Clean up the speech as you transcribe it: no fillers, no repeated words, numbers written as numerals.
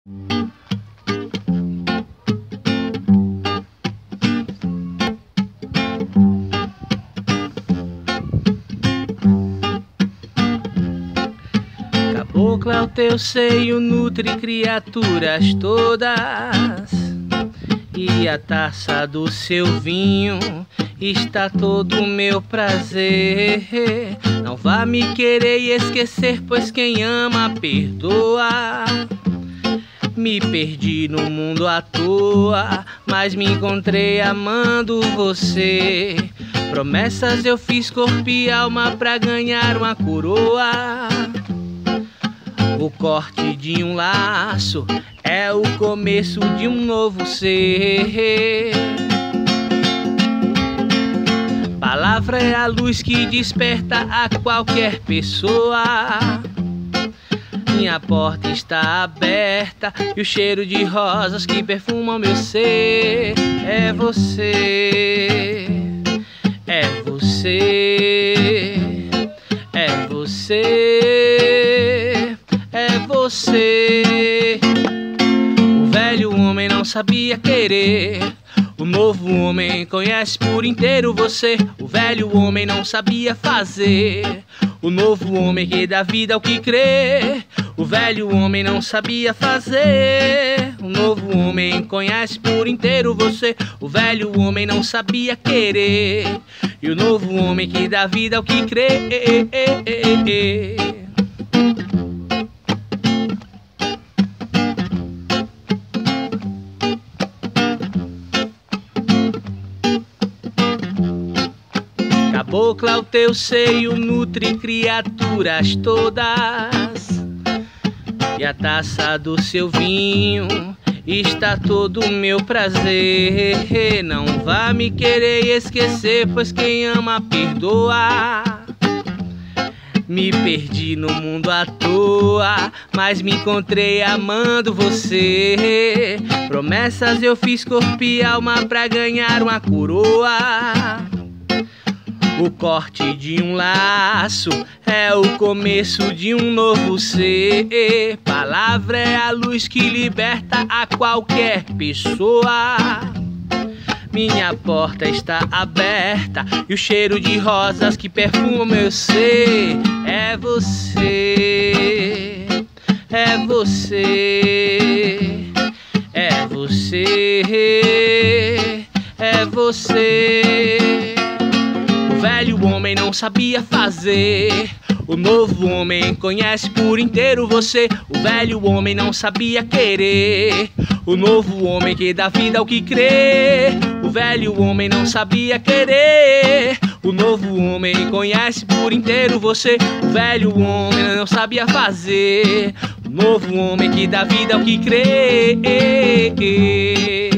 Caboclo é o teu seio, nutre criaturas todas, e a taça do seu vinho está todo o meu prazer. Não vá me querer e esquecer, pois quem ama perdoa. Me perdi no mundo à toa, mas me encontrei amando você. Promessas eu fiz corpo e alma pra ganhar uma coroa. O corte de um laço é o começo de um novo ser. Palavra é a luz que desperta a qualquer pessoa. Minha porta está aberta e o cheiro de rosas que perfumam meu ser. É você, é você, é você, é você. O velho homem não sabia querer, o novo homem conhece por inteiro você. O velho homem não sabia fazer, o novo homem que dá vida ao que crê. O velho homem não sabia fazer, o novo homem conhece por inteiro você. O velho homem não sabia querer, e o novo homem que dá vida ao que crê. Caboclo é o teu seio, nutre criaturas todas, e a taça do seu vinho está todo o meu prazer. Não vá me querer e esquecer, pois quem ama perdoa. Me perdi no mundo à toa, mas me encontrei amando você. Promessas eu fiz corpo e alma pra ganhar uma coroa. O corte de um laço é o começo de um novo ser. Palavra é a luz que liberta a qualquer pessoa. Minha porta está aberta e o cheiro de rosas que perfumam meu ser. É você, é você, é você, é você. O velho homem não sabia fazer, o novo homem conhece por inteiro você. O velho homem não sabia querer, o novo homem que dá vida ao que crê. O velho homem não sabia querer, o novo homem conhece por inteiro você. O velho homem não sabia fazer, o novo homem que dá vida ao que crê.